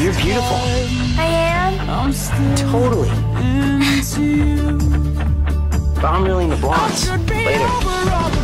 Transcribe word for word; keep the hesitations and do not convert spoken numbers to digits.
You're beautiful. I am? Totally. But I'm really into blondes. Later.